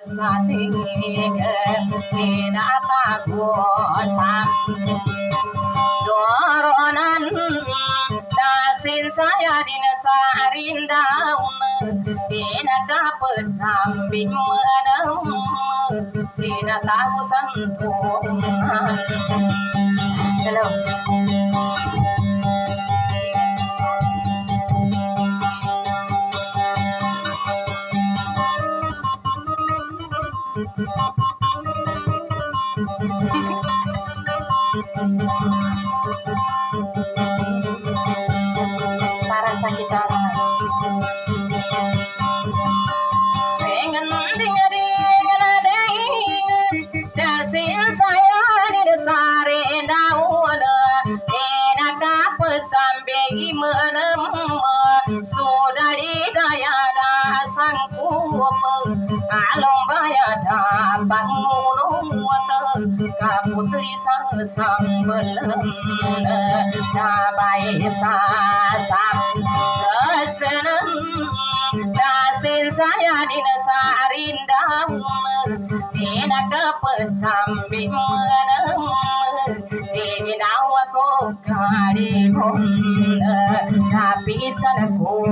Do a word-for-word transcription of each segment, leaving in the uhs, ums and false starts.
Pinatagosan Doronan Dasin saya dinasarin daun Dinagapasambing menang Sinatagosan Tuhan. Hello. Para sa kita pengen dengar-dengar dasin saya di dasare daun dinagapasambing menang sudah didaya dasangku along baya dapat ngulung kaputri sang belum dabai sasap keseneng dasin saya dinasarin daun dina kepesambing meneng dinawa ko karibon tapi sanaku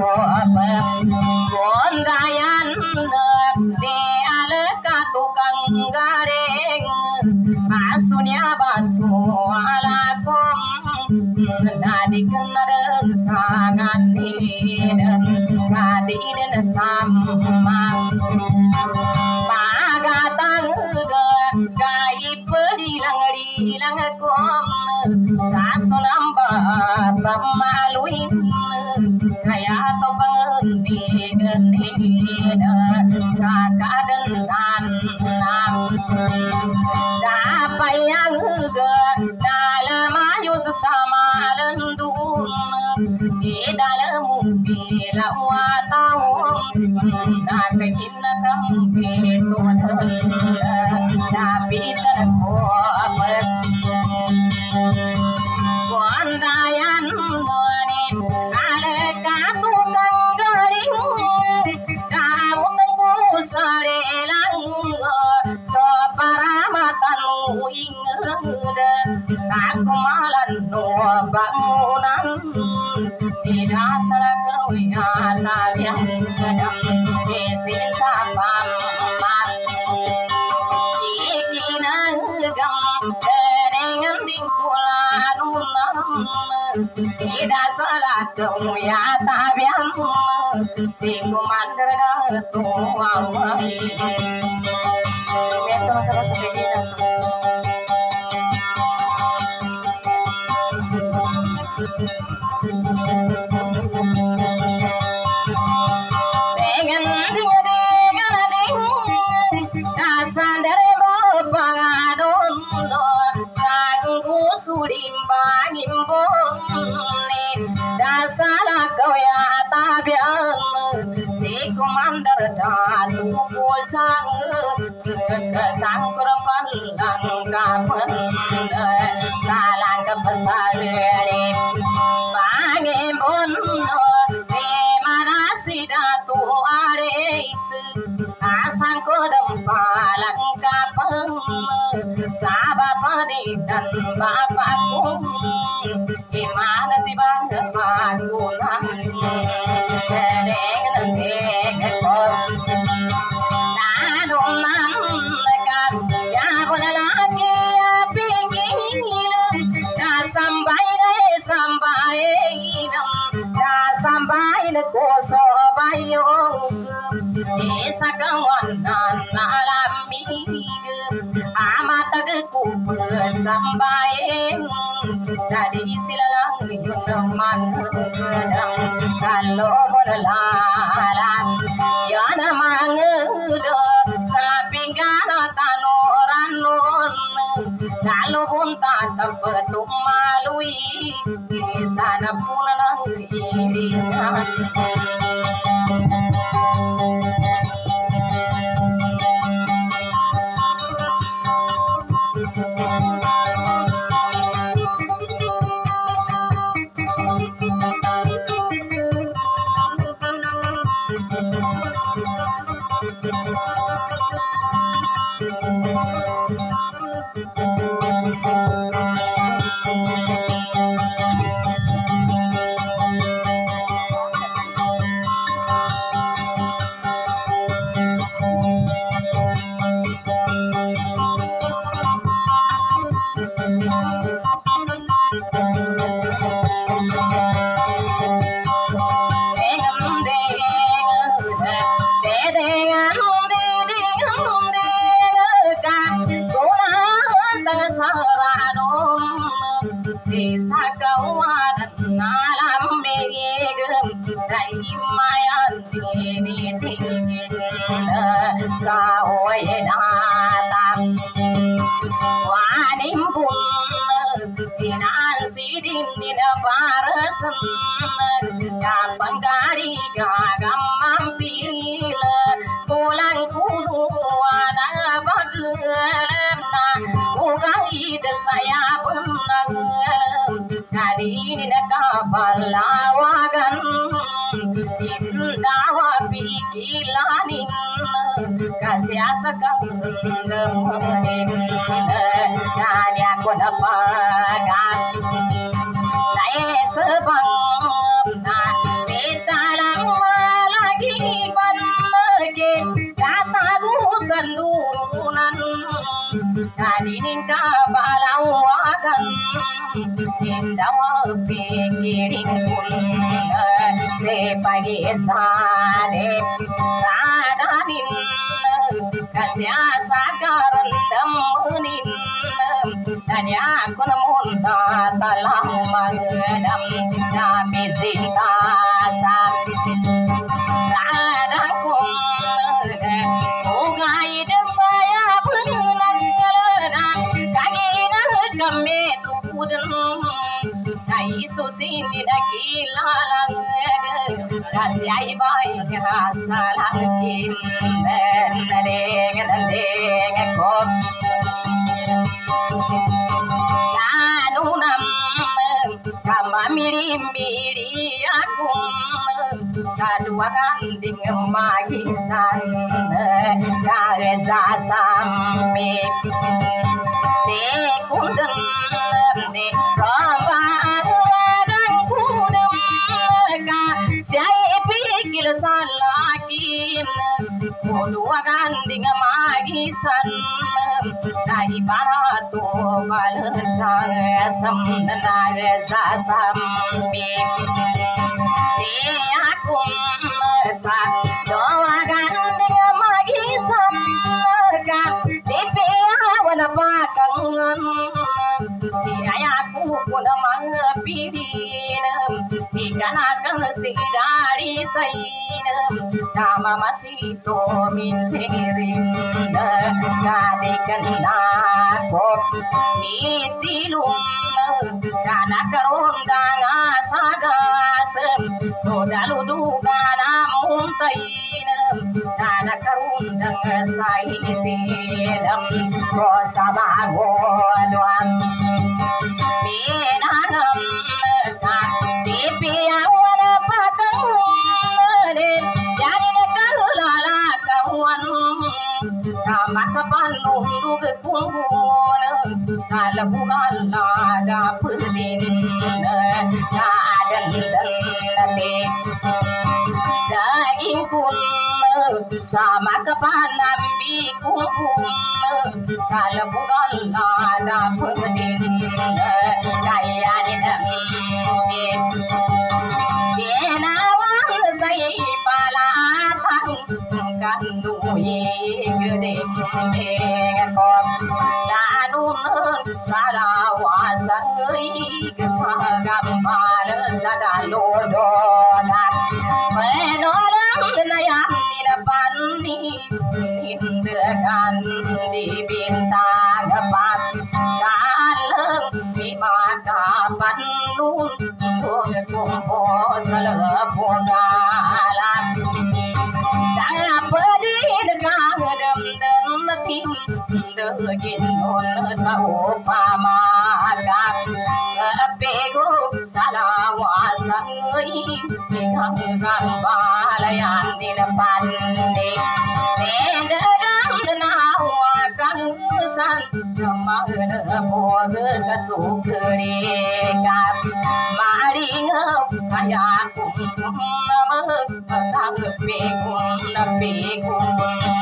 bondayan di aleka tukang gareng asunya basu alakom nadi kenaren sangat niden kadinen sama magatang kai pedilang dilang kom sasunamba pamaluin kaya to pangendi genida sakaden tanam dapayang ge dalam ayu sesama lendun di dalam bila watau nakin kampi tuhan tapi caraku apa wandayan noni aleka tukang garing kau tengku sarelang so paramatan ingeda aku malan no bangunan di dasar kau yang yang gedam desin sapam ikinan gam dengan dingkulan tidak salah kau ya tabiam si komandar tua betul terus begini dengan dengan dengan dasar dari bapangadon sanggu sulimbang imbon dasar kau ya tabian si komandar datu kusang kesang kurpan langkapan salang kepesalere pangimbon di mana si datu areis asang kodam palang kapeng sabapani dan bapakku di mana si bapakku nang dengan dengan nanung nang lekat ya boleh lagi ya pingin dah sampai deh sampai nam dah sampai deh koso bayo desa kawanan alami amat aku sampai dari silalang yun mangedam kalau berlalang ya namangeda sapingana tanoran non kalau bunta tapetum malui sana pulang iringan Ini nak balawagan indawa pikilanin kasih asakang demenin tanya aku dapagan naik sebang nah betalang lagi panlagi kata gusandunan tadi ninka balawagan indawa pikirin pun sepagi zade radanin kasih asakaran demenin tanya aku namun dalam magedam kami cinta sam radangkum ugai saya benar kagina kami tudun kai susini dakilalang kasih baik hasalakin deng deng kok kanunam kama miri miri aku sadua kanding magisan kareza sampe de kunden de ramba dan kudem ka siai pikil salakin kodua kanding magisan dai barato balkang samnage sasambi de aku sa doa kanding magisan ka de wana pakangan aku pun mengpidin ikanakan sidari sain nama masih to min serin kadikan nako mitilum kana karondang asagas dalu duga namun tain kana karondang saitilam ko sabagodwan minanam ka dipiawan patang jadi nakalala kawan kama kapanung duga kumbun salabugal laga pudin kadan dante daging kun sama kepanambi kumpul salabugal laga pudin kaya dinam Yenawan say palatang kandu yegde ngakop danun salawasan kesagambal sadalodona menolang nayan dinapani indegan di bintang pat kaleng di mata panun kumpo salapungalan dang pedin kang dem dem tim degin on tau pamagat pego salawasan kang gambalayan di depan de dedam มาเนื้อพวกกระสุกเรียกับมาดีเงาขยะกุมน้ำมือตาเปกุมน้ำเปกุม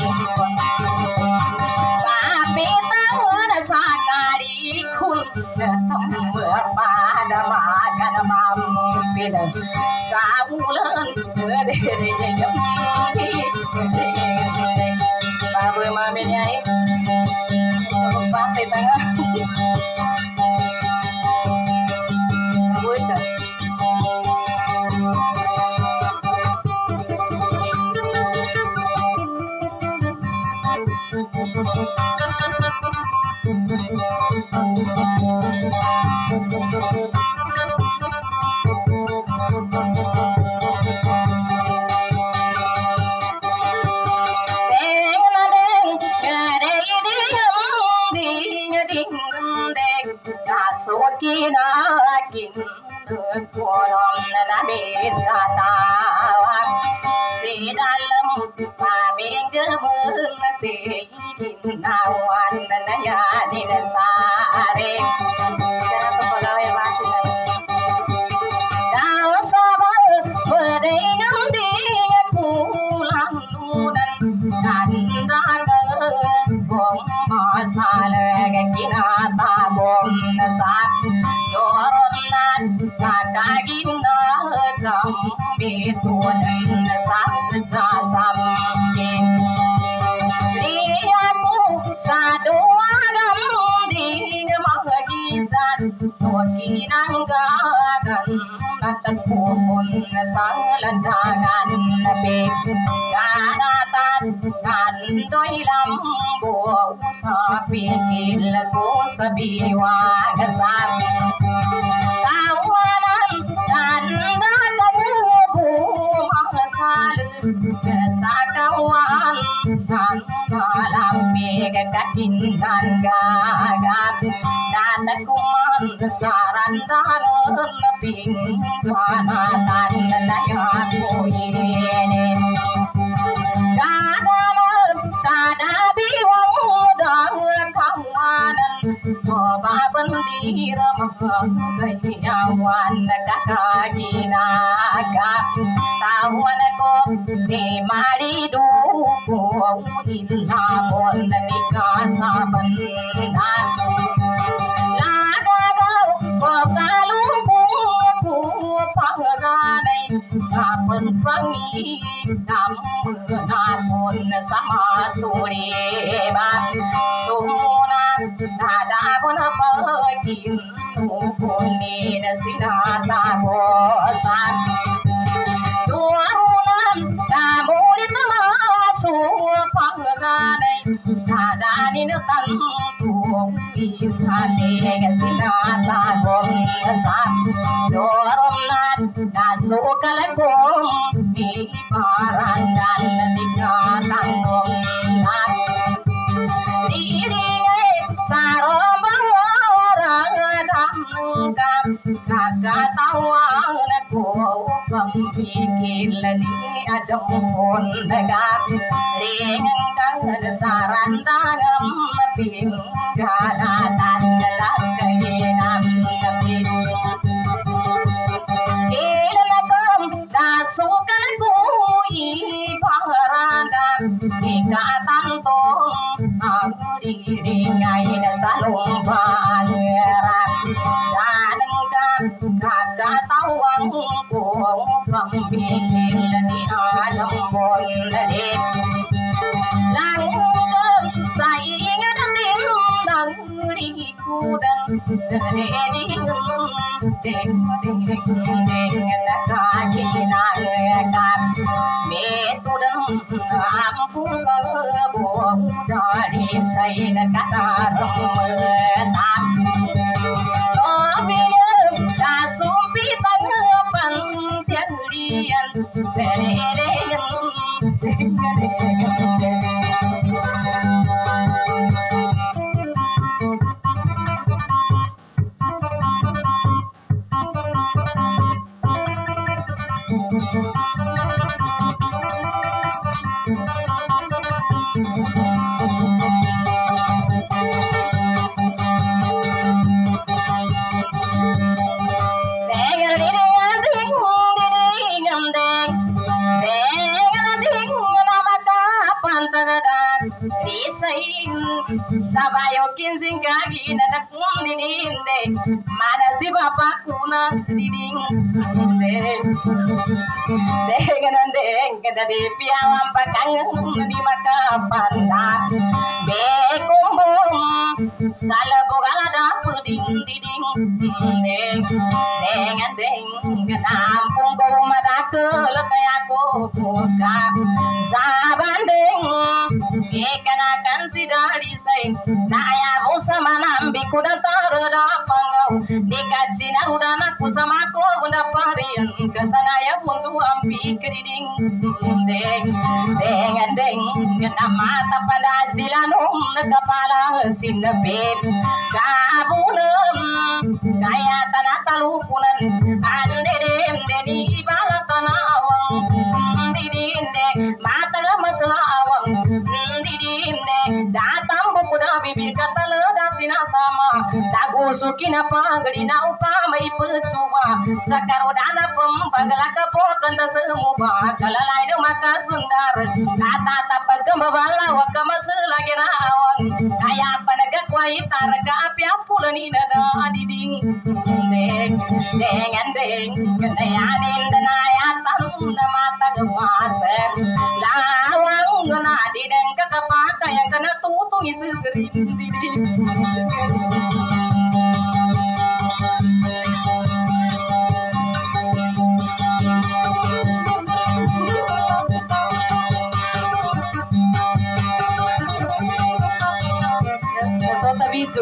กาเปตังนสาการีคุณทำเมื่อปาดมากันมาเป็นสาวเลินเมื่อเด็กยังที่มาเมื่อมาเป็นไงBate tanga, buat. Sokina kin kolom na betata sedalam pabenggemun seidin awan na yadin sare cara kepala wasin daw sabal bedeng ding pulang nudan nandagal bong masale kinata bom sat donan sakagina kam betuan sam sam liaku sadua dam ding magizat wakinang gagan natakupon sanglandangan nabe ganatan nandoy lambo sa pikil ko sa biwagasat tawanan nandatan bumasal sa kawan nangalamig katindan gagat natakuman sarandanan pingganatan na yakuyin gagalan tadabiwang kawanan mababandira magayawan nakakaginaga tawan ko di marido ko inamon ni kasabandan lagagaw ko kalubong ko panganay kapag pangidam namun sama suribat sumunat nadabon pagin nukunin sinatabosan duarunan namulit masuk panganay nadanin tantung isate sinatabosan duarunan nasukalakom di parangan di katanong diringai sarobang orang damkam kagatawang ko pampikil ni adamon nagap ringan kang sarandangam pingganatan lagayinam napin ilalagam dasukan ko iparandam ikatantong aku diringai salung pangeran danengkan kakak tawang ko pambingin ni adam bon dedik langgam saingan tim dan rikudan deding deng deng deng nakajinan kan metudan ampun kebuang dari saya kataram metan obile kasumpi tangapan tiang lian dedeng Disain sabayo kinsing kagi na nakum didinde mana si bapakku na diding dengan deng kada di piawam pakang di makapan na be kumbum sala bogala da puding diding deng dengan deng nampung ko madake lekaya ko ka sabandeng ikanakan sidari say naya usama nambi kuda tarada pangau dikajina udana kusama ko bunda parian kesanaya pun suampi kediding deng dengan deng nama tapada zilanum kepala sinebet kabunem kaya tanah talukunan ande dem dedi bala tanah awang didinde mata masalah awang didinde datang buku dah bibir kata leda sina sama dagu sukina pagdi na upama ipetsuwa sakaro dana pembagala kapokan da semua kalalai do maka sundar kata tapag kembala wakama selagi rawang kaya panaga kwai targa api apulani nada diding deng dengan deng kenayanin danayatan na mata gemase lawang ngena dideng kakapaka yang kena tutung isi gerim diding sota bicu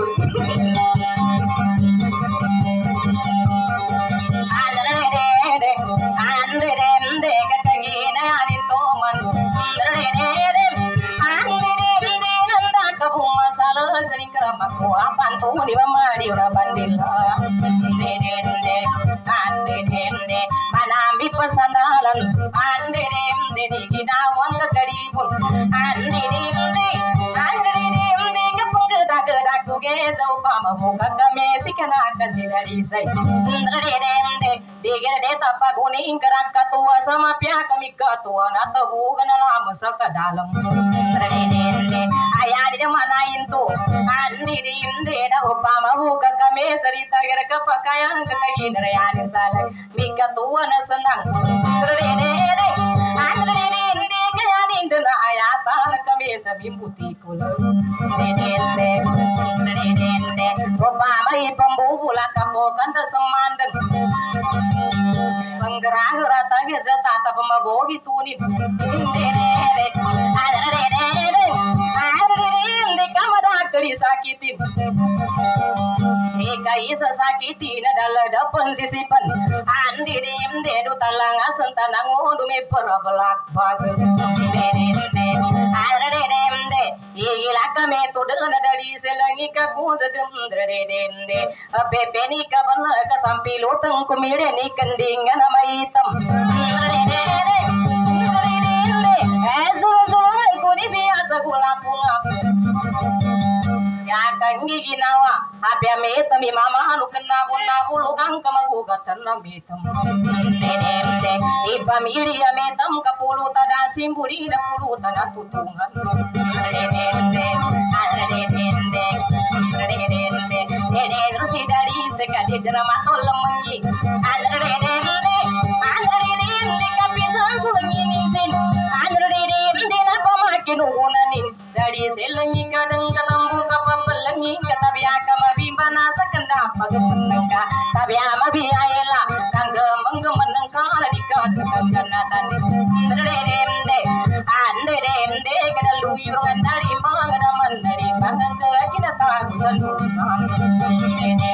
aku apan tuh di mama di ora bandil dende ande dende manambi pesandalan ande dende di ginawang kegaribun ande dende ande dende kepenggedak gedaku ge jauh pama buka kame sikana kajidari sai dende di gede tapa kuning kerak katua sama pia kami katua nata bukan lama saka dalam dende ayah di mana itu andi inde da upama buka kame sarita gara kapakayang kakagin rayani salak mika tua na senang dende andi inde kanyani indna ayata kame sabimbuti kul dende dende upama ipambubula kapokan ta semandeng penggerang rata ge tata pemabogi tunit dende keri sakitin eka isa sakitin adalah dapan sisipan andi dim dedu talang asan tanang ngodu me perabelak bag dede ada dedem de igila kame tu dena dari selangi ka ku sedem dede dende pepe ni ka bana ka sampi loteng kumire ni kendingan nama hitam dede dede eh suru suru ku di biasa gula bunga ya kangi ginawa habya me tami mama anu kena bunna bulu kang kamagugatan na bitam dedemde ipamiri ya metam kapulu tada simburi da pulu tada tutungan dedemde dedemde dedemde dede terus dari sekali drama lemengi dedemde dedemde kapisan sulengi ningsin dedemde napa makin unanin dari selengi kadang katambu kapapelengi katabia kama bimbana sakanda pagapenengka tabia mabia ela kangge menggemenengka ladika kanganatan dedemde ande demde kada luyurungan dari pangadaman dari pangangke kita tagusan dede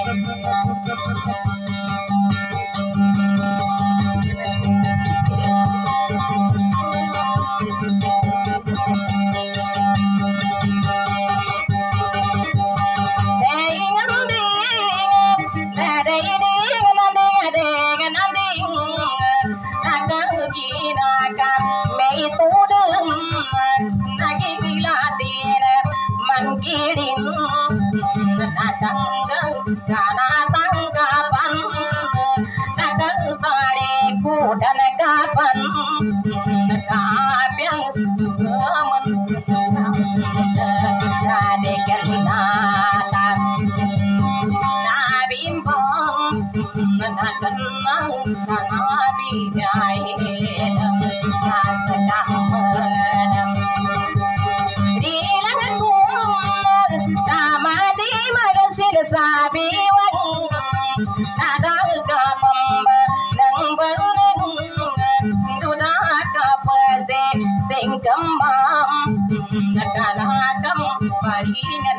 dan kapan kapiang sugaman dan nabi jai sedang menang di langit pun nama di magasin sabiwan ada kapam nang beneng duda kapase sing kembam nakadam paringan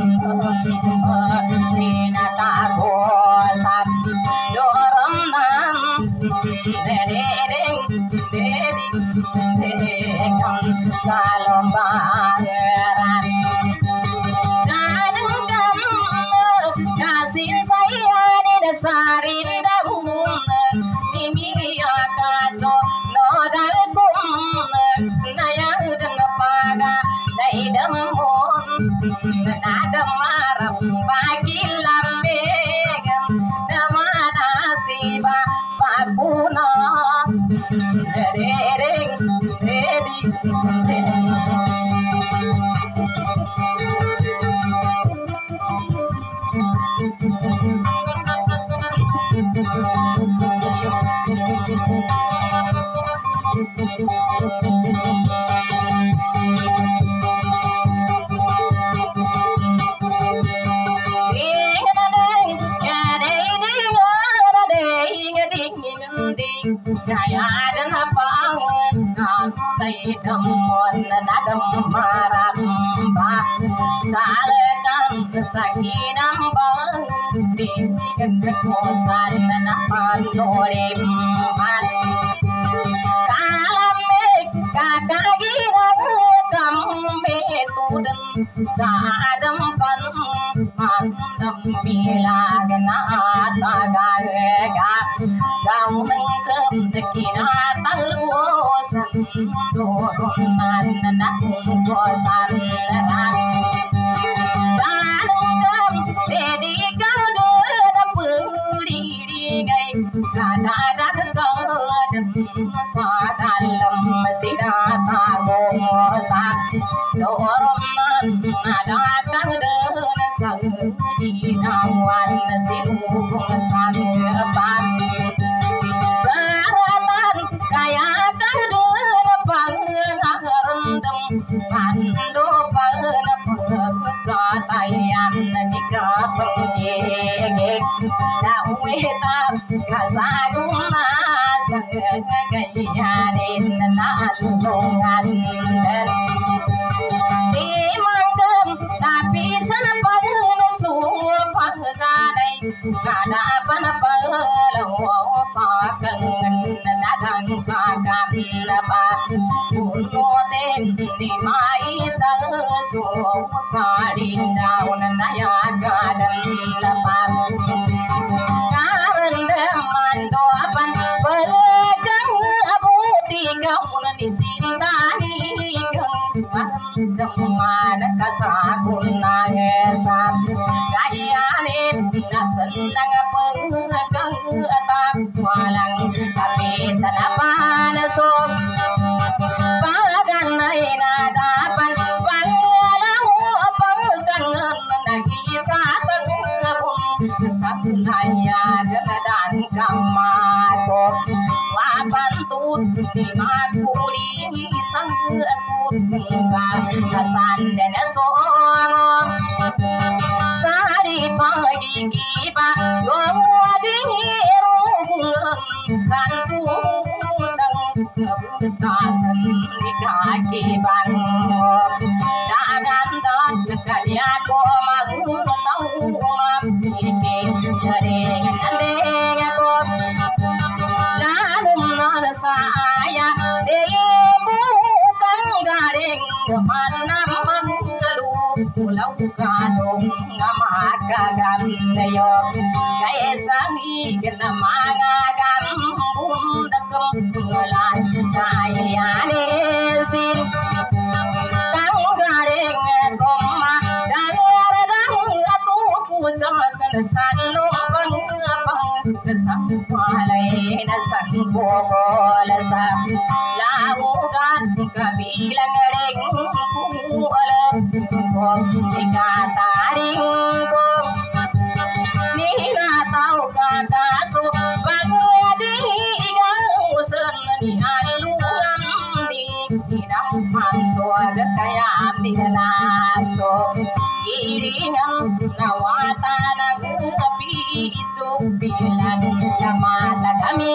sinata gosap dorong nam dedeng deding dedeng salom pangeran kadang kamu kasih saya di dasarin daun ini akaso no dalkum nayang dan pada dai demon nada maram bagi lambegam damana siba bakuna dedeng deding dan apa nanti demon nadam maram ba salakan sakinam bang di kosan napan dorem man kamek kakagiran kambe tudem sadam pan mandam bilagan atagaga kau nengkem dekinatan gosan dorongan nakung gosan dan nengkem dedikan dada puli digai kada dan kadem sadalam sidata gosan dorongan nadakan dada sang dinawan silung sang pan kaya kaduna pangarandam ando pana pagkatayan ni kapangege daweta kasaduna sa gayanin na alungan di mangkem tapi sana pagsuwa pagkanay kada panapalaw pakangan nadang kagan pa punoten ni mai sa so sarin daw na nayagadan pa karandam mando apan palagang abuti kauna ni sintani kang mana kasakun na esam kayanin nasenang penggang atak walang tapi sanapan som paganay na dapan pangalaw pangkangan nagisa pangabong sakulayan dan kamato wapantut di maguli sang akut kasan dan songom sari pagi kipa gomwadingirungan san susang kebutasan di kaki bangom dagan dan kalian ko magutau mapike dengan andeng ko lalum nana saya debu kang gareng manam mangalu pulau kadong ngamakagan yo kaisani kena mangagan bundakem gelas kayane sin kang gareng koma dan radang atu ku jamakan salung pang sang palai na sang bogol sa laugan kabilang ring ku alam ko ikataring ko ni na tau kakaso dinaso giringan nawata nagpiso bilang namata kami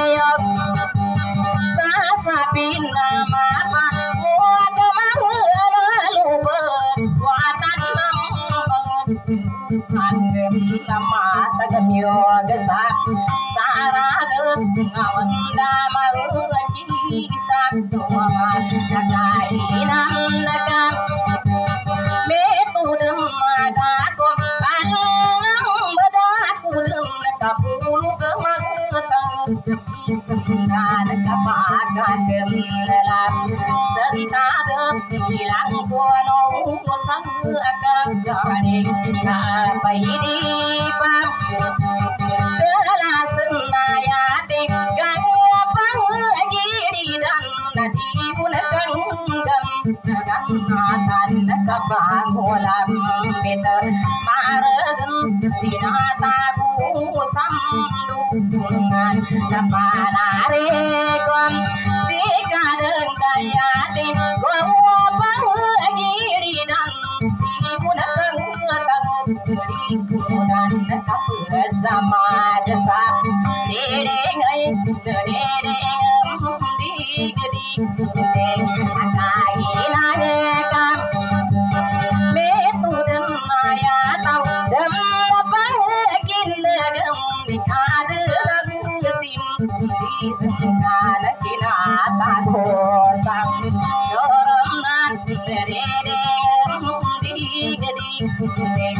sasapin na mapa huwag mahalubad watan ng hanggang namata kami sa saragat ngawan damag isak tumaman nagainan nagam metodem madako alang badakudem nakapulog magtang na nakapagan lalap sentadem ilang kono sang agagane na paidipam dalasan nayate gangapang agiridan nadibunakan gam nagangatan nakapangulam peter maragan sinatago samdungan napanarekom di kadang kayate gawapang agiridan dibunakan tagdiribunan nakapurasama dasap dedengay dedengam digdi deng akainanekam metuden ayataw dam lapagin dam nikadang sim di tengah kinatagosam doram nan dedengam digdi deng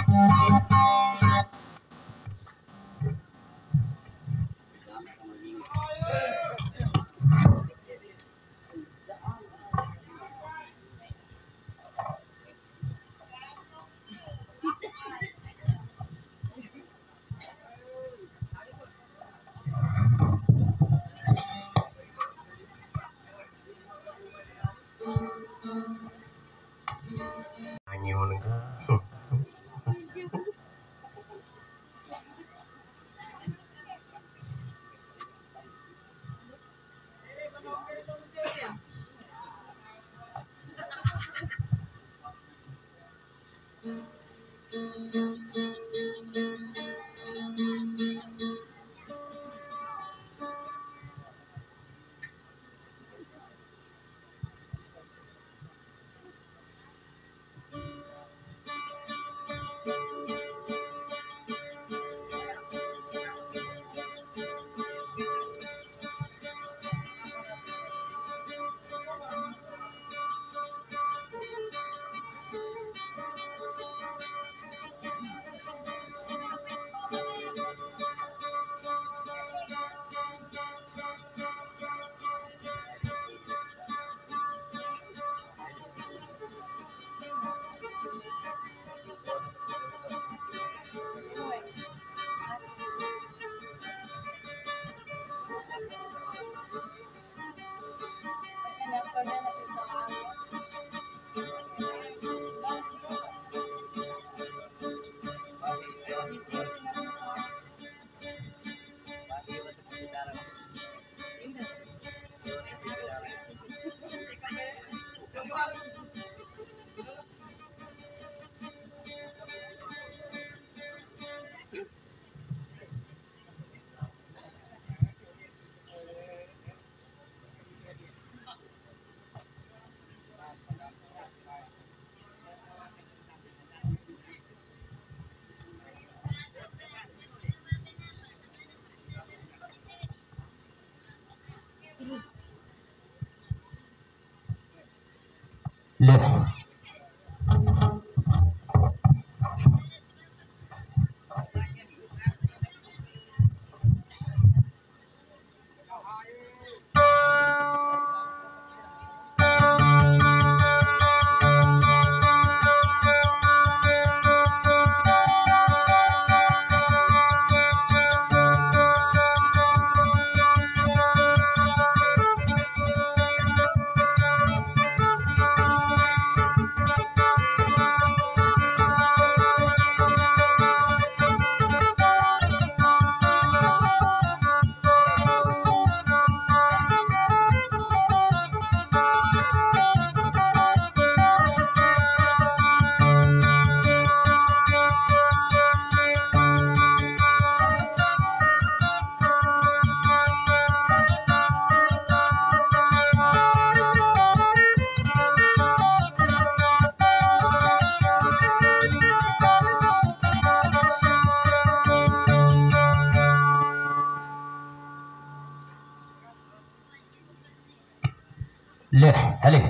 Look. Le, hali.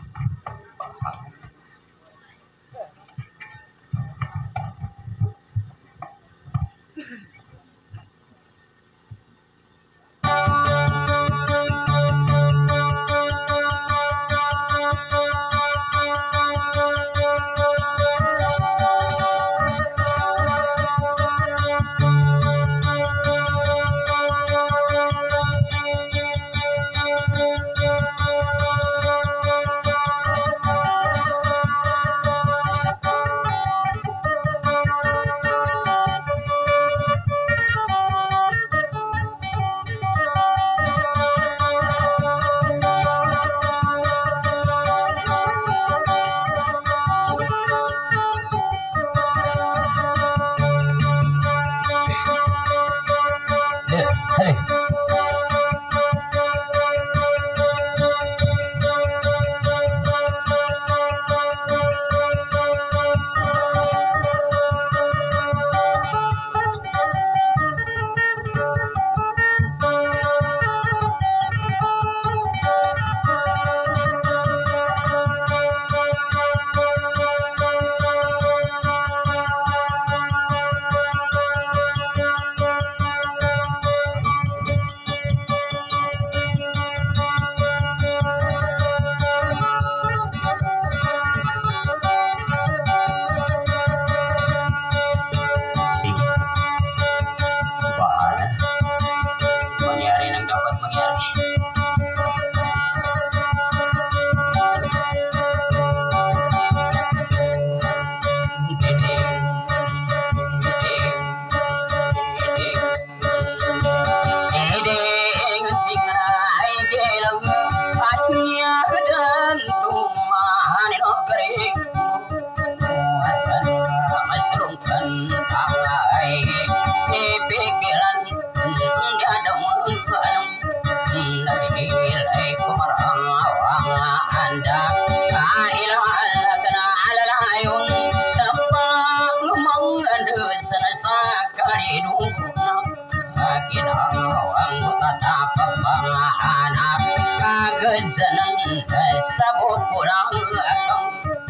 Sabut pulang akang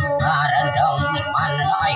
arandam manai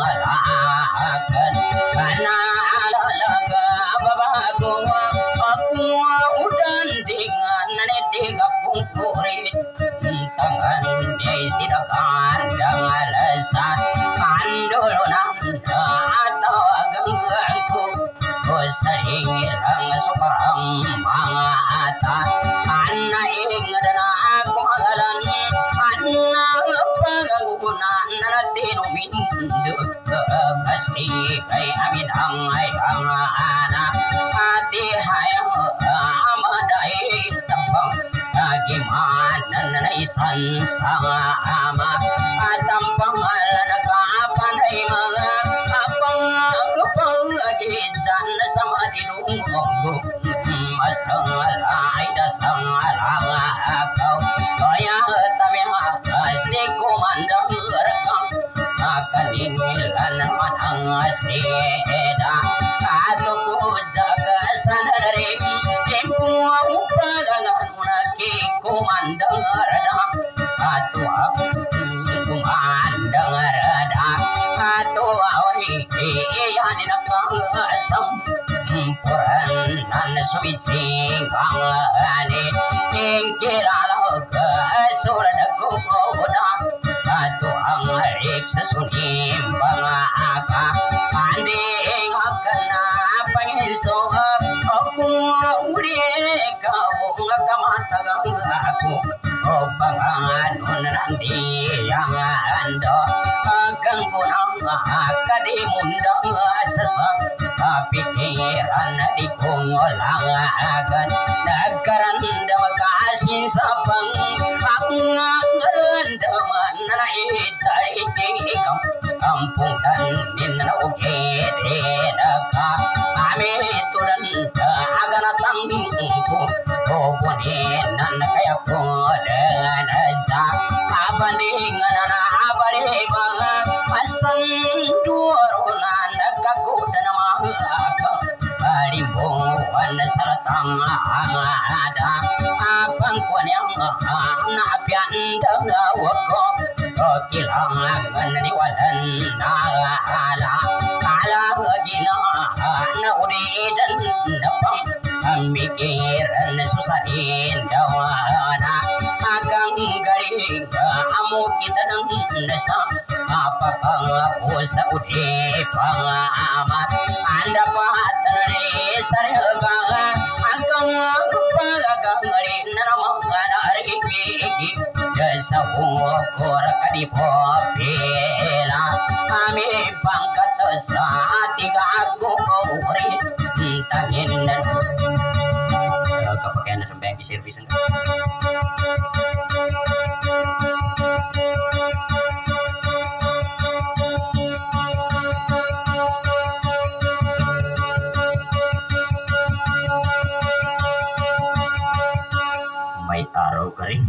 angalakan kana alalaga babago aku udan dengan tiga pungkurit tangan di sidakan dengan lesan kandolonan atau ganggu sering ilang sukarang mangata kana ingdana aku agalan kana pangagunan natino mindu kasi kay amin ang ay ang anak ati hayang amaday tampang agimanan na isan sa ama atang pangalan nagkaapanay mga apang pangagizan sa madinunggo masang alay dasang alangakaw kaya tabi si kumandang rekam kaningilan naman ang asida ato po jaga sanarim tempo upagangan muna ki kumandang redam ato ako kumandang redam ato away iyanin akang asam puran nan sumising pangani ingkiralau ke surat aku kodang ato ang rik sa sunim pangaka anding akana pangiso aku uri kau ngakamatagang aku o panganon nanti yang ando agang punang akadimundang sesang pikiran di kungolangan nagkaran dawakasin sapang pangangarandaman na itaritikam kampung dan ninauke dedaka amituran aganatang bingku kopunin kaya ko dengan asa abandingan na abari mga asang duwarunan nagkakudan harimbuan salatang ada apang yang na pian da wako kilangan ni wadan na ala ala gina na udidan napang mikiran susahin dawana agang garing amo kita ng nasa apakang ako sa udi pangamat anda pa tanay sarga agang palagang rin na mga narigipigi sa ukor kadipopila kami pangkat sa tiga ako rin tangin kapakaian na sampai di service enggak may araw ka rin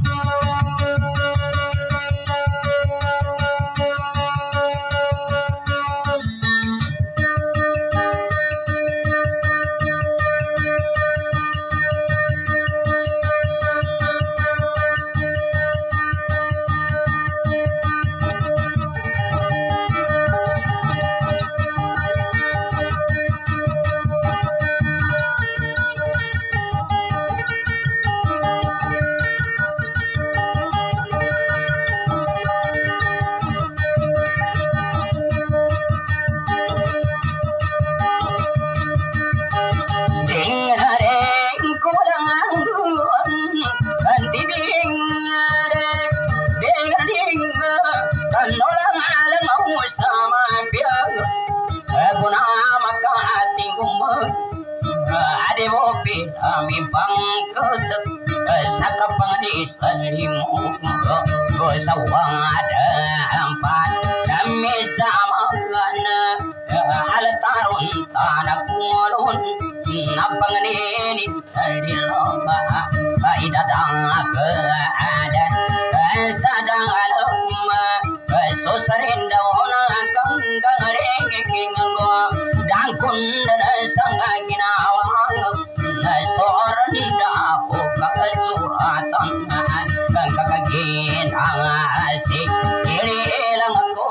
kami bangkot sa kapanganisan mo sawang ada empat kami zaman alataron tanak mulun napanganin dari lomba idadang ada sadang alam susarin daun kang gareng go dangkun dan sangga ginawang seorang dapo kazuratan kang kakagin ang asik diri lang ako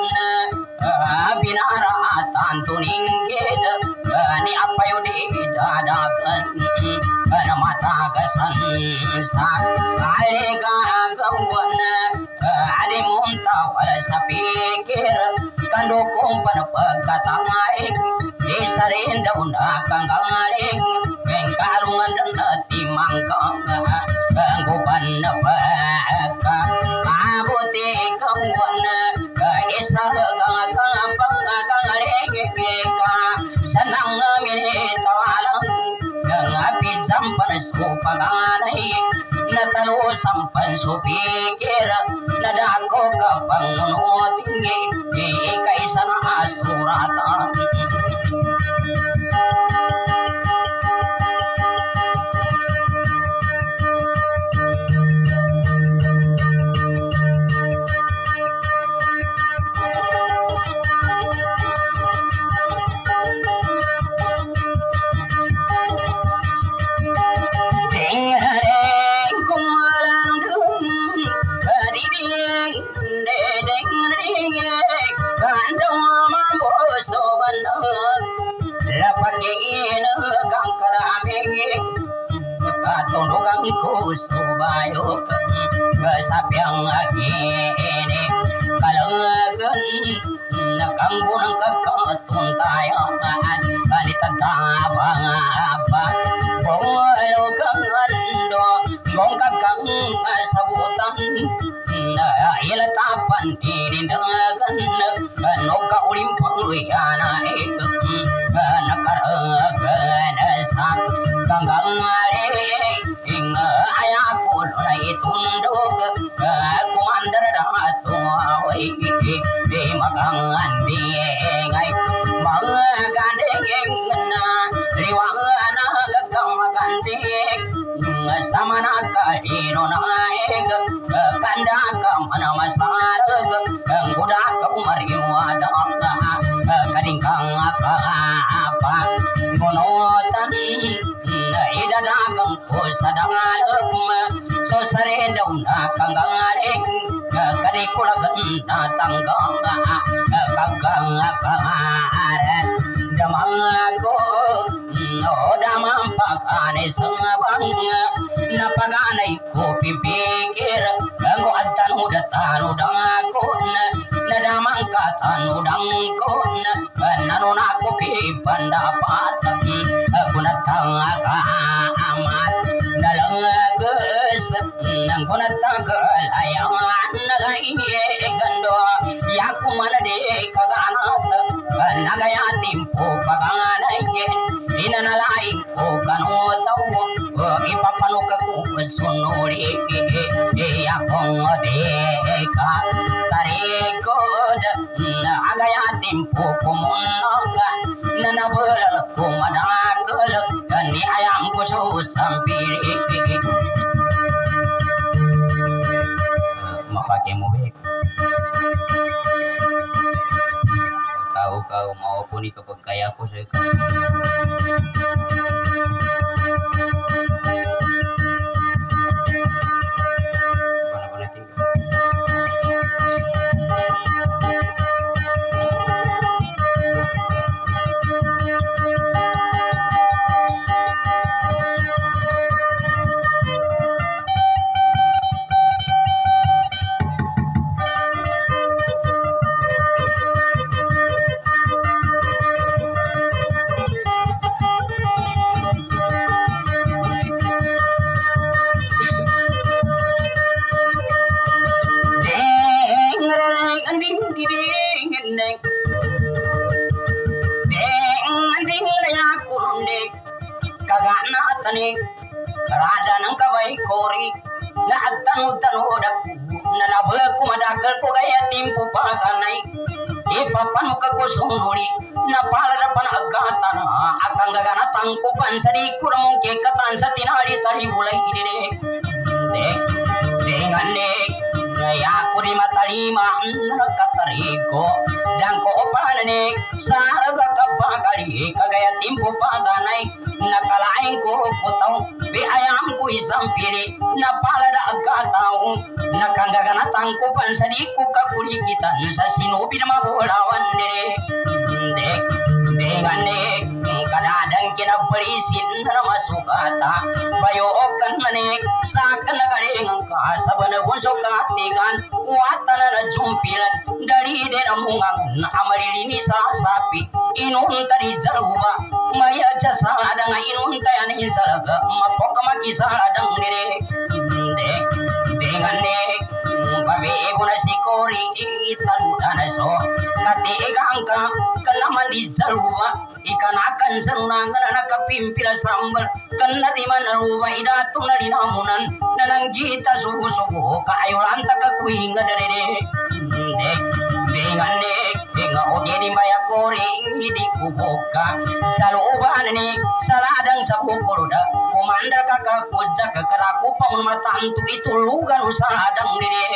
binaratan tuningkid ni apa yung di dadagan na matagasan sa kaligagawan adi mong tawal sa pikir kandukong panapagkatangaing di sa rin daw na kanggangaring kalungan dan timang kang ang guban na pagka abuti kang wana isa kang pangagaling ipika sanang minitawalang ang apid sampan supaganay natalo sampan supikir nadako ka pangunuting ikay sa asuratan subayok sabyang agini kalagan nakanggo ng kakatuntayan anitatapang apa bongalo kang ando gong kakang sabutan ilatapan inindagan no kaulim pangyana ik nakaragan sa kanggang itundog kumandar dato away di magangan di ngay mga gandeng na riwang na gagang magandeng sama na kahino na eg kanda ka manamasarag ang guda ka umariwada kading kang apa gunotan idadagang ko sa dangalog so tanggang kagang karet damang ko no damang pagane sangabang napaganay ko pipikir ang atan udatan udang ko na damang katan udang ko nanon ako pipandapat ako natanga amat nalagas nang kunatagal ayawan nagaiye gando yaku mana de kaganat nagayatim po paganay inanalay ko kanutaw ipapanok ako sunuri akong deka tarikod agayatim po kumunaga nanabal ko madakal ni ayam ko susampiri mapake mo be kau kau maupun ikut kaya aku saya mana-mana tinggal rada nang kabay kori na atanu tanu dak na nabaku madakal ko gaya timpu paganay ipapan ka ko sunuri na paladapan agatan akang gagana tangkupan sadi kurang ke katan sa tinari tari ulay dire dek dengan dek ya kuri matalima nakatariko dan ko opanane saraga kapagari kagaya timpu paganay nakalain ko kutaw bi ayam ko isang pili napalada agkataw nakangagana tangkupan sa di ko kakulikitan sa sinupi na magulawan dire dek dengan dek kadadang kinapalisin na masukata bayokan manik sa kanagaling ang kasabanagon so katigan kuwatan na jumpilan dari din ang mungangan amarilini sa sapi inunta di jaluba maya jasa adang inunta yan insalaga mapoka makisa adang dire dek dengan dek babi ibu nasi kori italudan so kati igangka kanaman di jaluba ikan akan senunangan anak kepimpila sambal kena di mana rupa idatung dari namunan nanang kita suhu-suhu kaayulan tak kuinga dari dek dek dengan dek dengan oke di maya kori di kubuka saluban ni saladang sabukuluda komandar kakak kujak kekeraku pamun matantu itu lugan usadang dek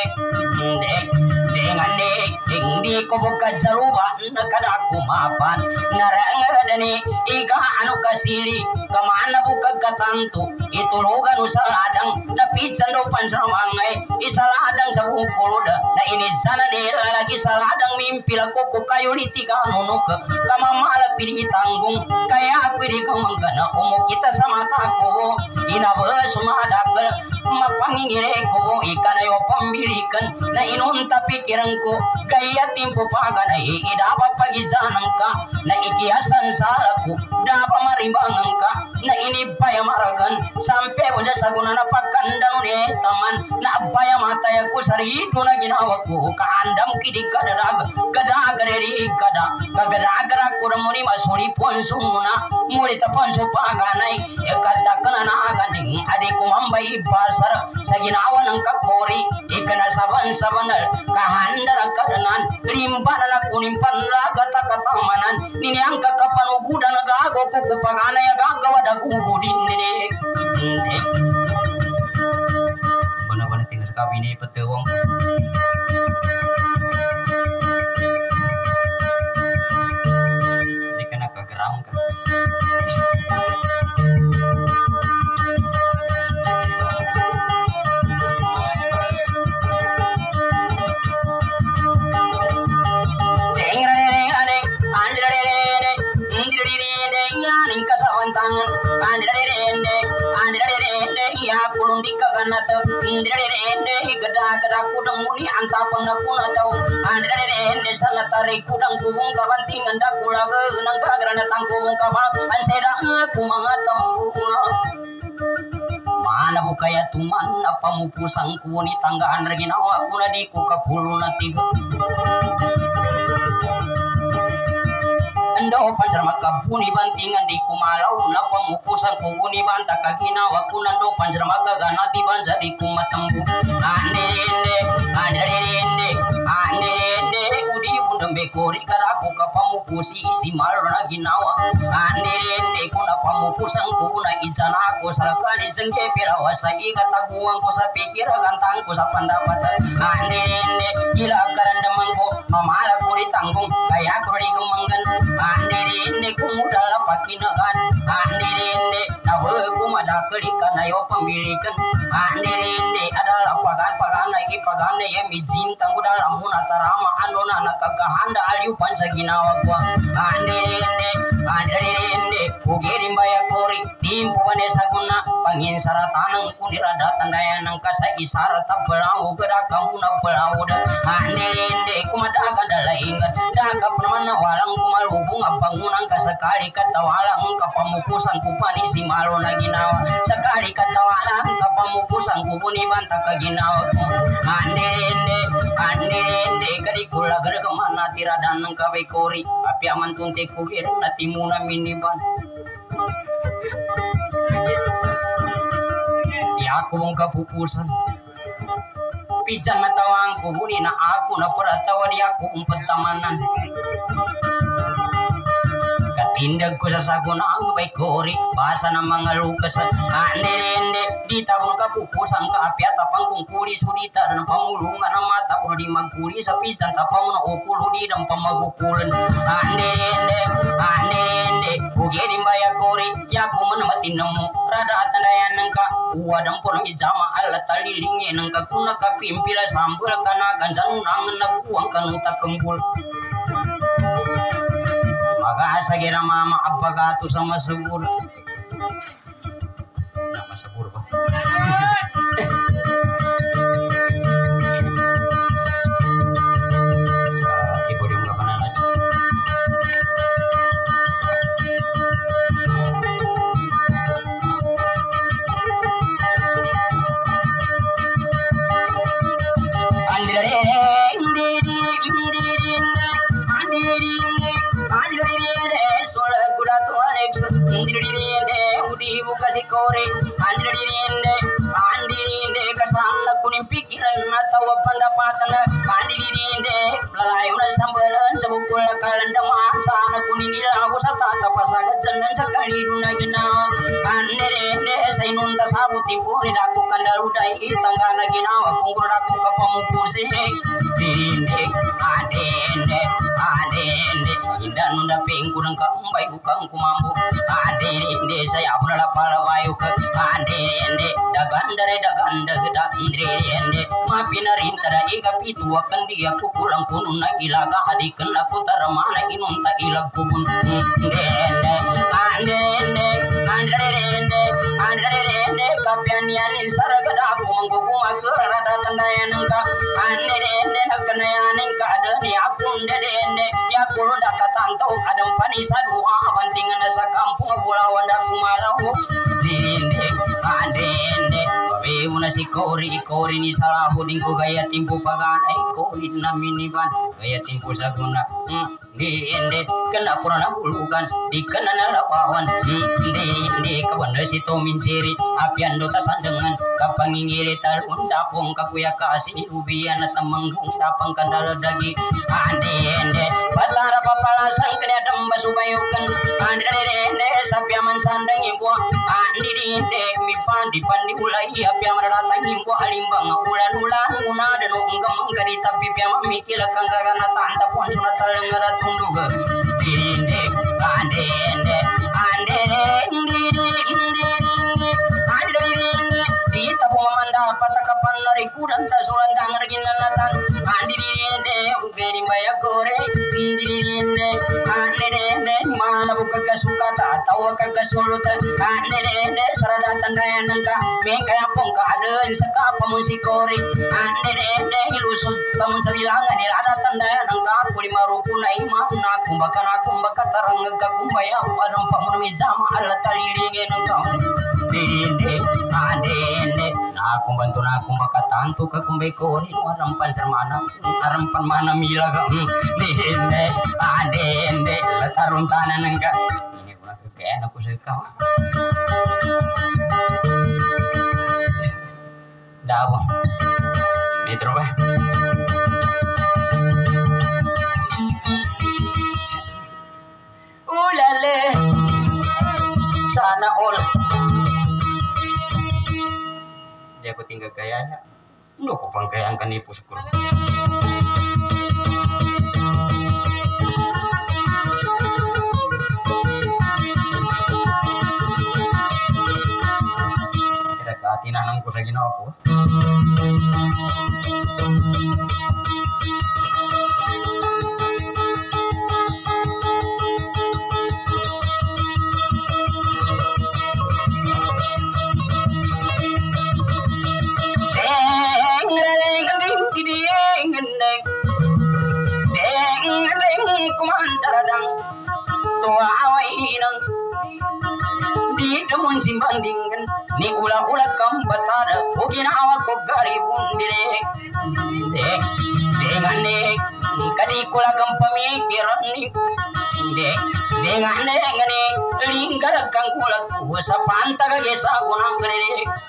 dek dengan dek di kubuka saluban nakadaku mapan narang dani iga anu kasiri kemana buka katantu itu lugan usadang na picando pansamangai isaladang sabukuluda na ini sana ni lagi saladang mimpi laku ku kayu litiga nunuk kamamala pili tanggung kaya pili kamanggana umu kita sama taku ina besumadagal mapangingire ko ikan ayo pambilikan na inunta pikirangku gaya timpu paganay idapa pagi janangka na ikiasan salaku dapa marimbangan ka na ini paya maragan sampai punya saguna na pakandang ni taman na paya mataya ku sarido na ginawaku kaandam kidi kadarag kadagari kada kagadagara kuramuni masuri ponsuna muri tapan so paganay ekata kana na aganing adi kumambay pasar sa ginawa ng kakori ikana saban sabanal kahandara kadanan limbanan na kunimpan lagata katamanan nini ang kakapanugudan nagago kukupanganay agagawa da kugudin nini Bana-bana tinggal sa kabini petewang di kena kegerang kan kaganata inde gada gada kudang muni antapang na kuna tau inde sanatari kudang kubung kabanting anda kulaga nang kagrana tang kubung kabang ansera aku mangatambunga mana bukaya tuman apa mupusang kuni tanggaan reginawa kuna di ku kapulu nati ando panjar maka buni bantingan di kumalau napa mupusang kuni banta kaginawa kuna ando panjar maka ganati banja di kumatembu ande ande ande ande ande ande udi undembe kori karaku kapamupusi isi malona ginawa ande ande kuna pamupusang kuna ijana aku sarakani jengge pirawasa iga taguang ko sa pikir gantang ko sa pendapat ande ande gila karanda mangko mamala kuri tanggung kaya kuri gemanggan ande ande kumudala pakinagan ande ande nawe kumada kerikan ayo pembilikan ande ande adalah pagan-pagan lagi pagan yang mijin tanggu dalam munatarama anona nakagahanda aliu pansaginawa gua ande ande ande ande ugeri mbaya kori timpu vanesa guna pangin saratanang kunirada tandayanang kasa isara tabelau gera kamu na belau da ande ande kumadaga dalaingan daga permana walang kumalubung abangunang kasakali katawalang kapamupusan kupani si malo na ginawa sakali katawalang kapamupusan kupuni banta kaginawa ko ande ande ande ande kadi kula gera kemana tiradan nang kawe kori api aman tunte kugir na timuna miniban ya aku mong kapupusan pijan na tawang kuhuni na aku na peratawa di aku umpet tamanan katindag ko sa saguna ang bay kori basa na mga lukasan ande ende di tawang kapupusan ka api at apang kung kuli sudita na pamulungan na mata ko di magkuli sa pijan tapang na ukulo di ng pamagukulan ande ende ande ende ugeri mbaya kori ya ku manamatin mo rada atandayan ng ka uwadang po ng ijama ala talilingi ng kakuna kapimpila sambul kana gansan unangan nagkuwang kanuta kembul mag-aasa gira mama abagato sa masabur na masabur ba ibu di mga panalat kore andirinde andirinde kasana kuning pikiran atau pendapatan andirinde lalayunan sambalan sebukul kalendang sana kuning ilau satata pasagat janan sakali duna ginawa andirinde sainunta sabu timpuri daku kandaludai tanggana ginawa kungkur daku kapamupusi dinde adende adende indah nunda pengkurang kambai bukang kumambu adende saya pernah pala yuk ande ande dagandare dagandare dagandare mapinarin tada ika pitu akan dia kukulang kunun nagilaga adikan aku taramana inun ta ilag kubun ande ande ande ande ande ande ande kapian yanin saragada aku manggugu magara tandayan ka ande ande nakanayan ka ada ni aku ande ande ya kulun dakatantau adang panisa dua bantingan sa kampung Bulawan daku malau dinde adende babe una si kori kori ni salah huding ko gaya timpu pagan ai kori na miniban gaya timpu saguna dinde kena kurana bulukan dikana na lapawan dinde dinde kabanda si to minciri apian do tasandengan kapangingiri talun dapong kakuya kasih ubian na tamanggung tapang kandal dagi adende patara papalasang kena damba subayukan adende sapya man sandang ibu andi dinde mi pandi pandi ulai apya marata imbu alimbang ulan ulan una dan unggam ngadi tapi pya mikil kang gana tanda pon suna talengara tunduga dinde ande ande ande indi indi ande indi di tabu manda patakapan nari kudan ta sulandang reginanatan andi dinde ugeri maya gore indi dinde ande ande mana buka suka tak tahu kagak sulutan ande ande sarada tandayan ka me kaya pong kaadaan sa kapamun si kori ande de de ilusot pamun sa bilangan ni ada tandayan ka kuli marupo na ima na kumbaka na kumbaka tarang nagkakumbaya parang pamun mi jama ala taliringin ka de de ande de na kumbantu na kumbaka tantu ka kumbay kori warang pansarmana arampan mana milaga de de ande de tarung tanan ka kaya aku suka dawa metro ba ulale sana all dia aku tinggal kayanya nggak kok pangkayang kan ipu syukur tinanang ko sa ginawa ko. Mun simbandingkan ni ulah-ulah kambatada uginawa ko gari bundire dek dengan dek kadi kula kam pamikiran ni dek dengan dek ngani linggar kang kula usa panta ga gesa gunang gere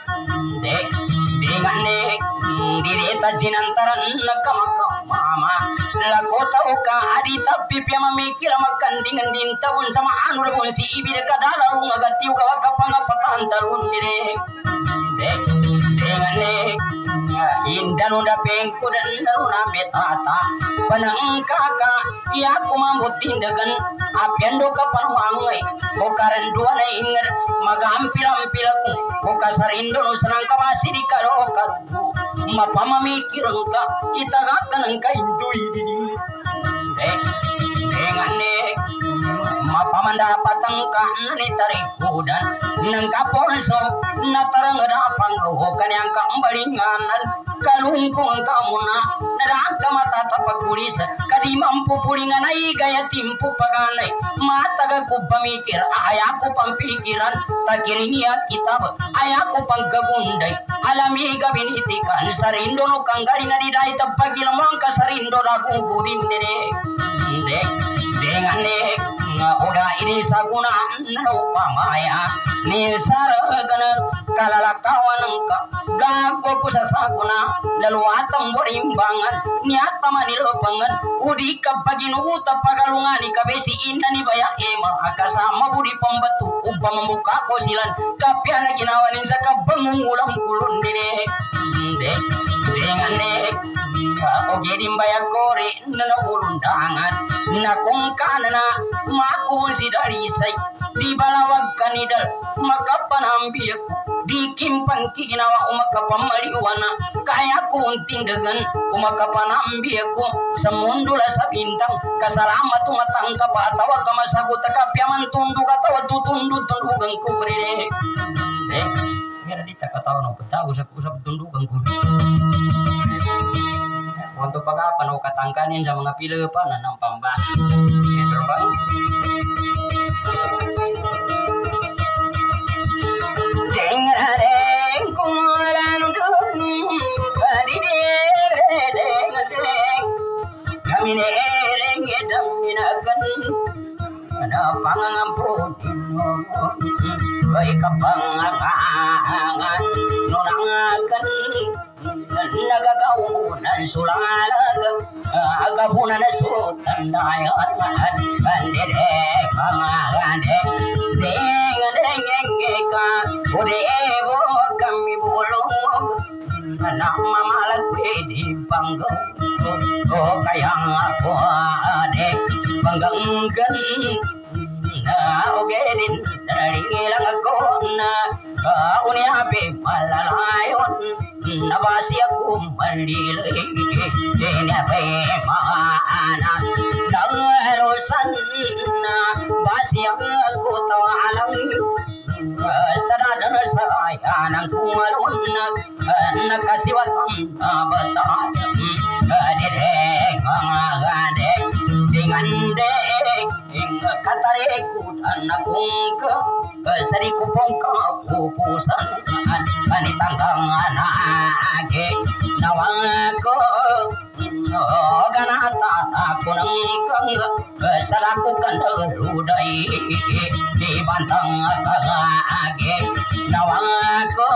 dek dengan dek direta jinantaran nakamaka mama lakota uka adita pipi mamikir makan dengan dintawun sama anu pun si ibir kadala unga gati uga wakapanga patantarun dire dek dengan dek indan unda pengku dan naruna betata panang kaka ya kumambut tindagan apiando kapan wangai bokaran dua na inger magampil-ampil aku boka sarindo no senang kabasi di karo karu mapama mikirang ka itagakan ang kaintuy didi dek dengan dek mapamandapat ang kanan itarikudan nang kaporso natarang adapang hukan yang kambalinganan kalungkung ang kamuna naraka matatapagulis kadi mampu pulingan ay gaya timpu paganay mataga ko pamikir ayaku pampikiran tagiringi kitab ayaku panggagunday alami gabinitikan sarindo no kanggaring adiday tapagilamang ka sarindo dagung budin dek dek dengan dek udah ini saguna upamaya ni saragana kalalakawan ka gago ko sa saguna laluatang borimbangan niata manilopangan udi kapaginuuta pagalungani kabesi inda ni baya ema akasama budi pambatu upama muka ko silan kapya na ginawanin sa kabangungulang kulon dek dek dengan dek o gedim baya gore na ulundangan na kung kanana maku si dari say di balawag kanidal makapanambiyak di kimpan kinawa umakapamaliwana kaya ko untindagan umakapanambiyak ko sa mundo la sa bintang kasalamat tumatangka pa atawa kamasagot kapyaman tundu katawa tutundu tundugan ko gre eh mira dita katawa ng pagta usap usap tundugan ko untuk pagapan o katangkanin sa mga Pilipina ng pambah ito ba dengareng kumalan dun kadidere dengareng kami nereng edam minagan ada pangampunin baik kapangangan nunangakan nagagaunan sulalag agabunan na sutan dayon andire kamagande deng deng ka udebo kami bulong na mamalag pwede panggo o kayang ako ade pangganggan na ogedin dari ilang ako na uniabe malalayon nabasi ako malilay dinabe maana nanghalusan na basi ako tawalang sa dan saya nang kualun nakasiwatan abatan dedek ngade dengan dek katariku dan akung ke seri kupong kapupusan ani tanggang anake nawako ganata aku nangkang salaku kandeludai di bantang kagage nawako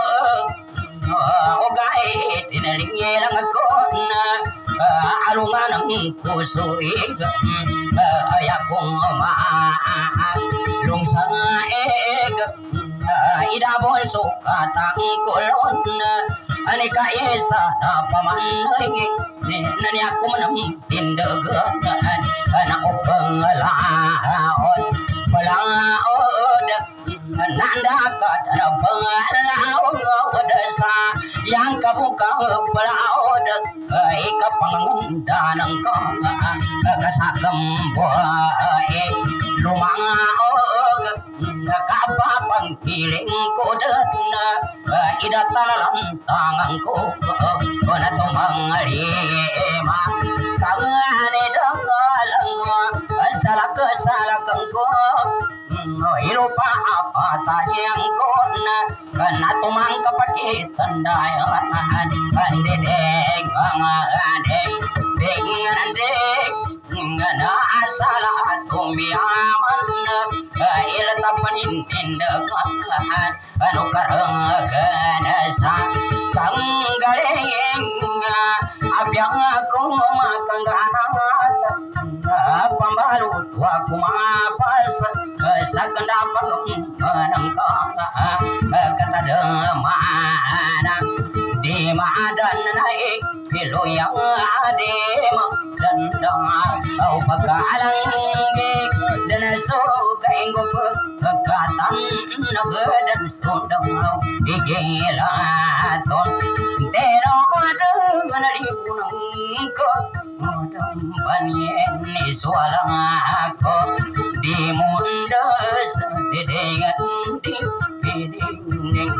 ogai tineringelang ako na alungan ang kusuig ayakong maa lungsang eg idabon sukatang kulon ani ka isa na pamanay nani ako manang tindagan anak ko pangalaon palaod nanda ka na pangalaon sa yang kabuka palaod ay kapangandanan ka kasagam buhay lumangaog nakapapang kiling ko na idatalan tangan ko na tumangalima kangane dangalang salak-salakang ko ilupa apa tanyang ko na kana tumang kapakitan dayan pandedeg angadeg deg na asala tumiyaman ilatapanin tindagan anu kareng kanasa tanggaleng abyang aku makan ganat pambalut aku mapas sakanda panang kata demana di madan naik pilu yang adem dan dengar au pagalang dan sugai ngop kekatan nagedan sundang igilaton tero dengan dipunang ko modang banyen ni sualang ako di mundas dedengan di dinding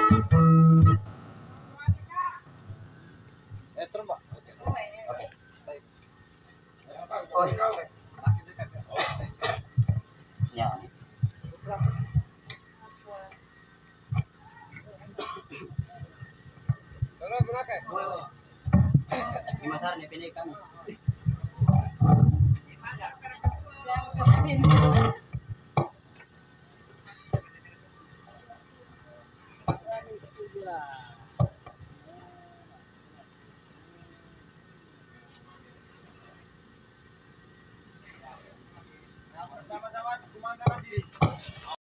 eh terbang oke oi ya Tolong belakang. Di masar ni pilih kami. Sama-sama kumandang diri.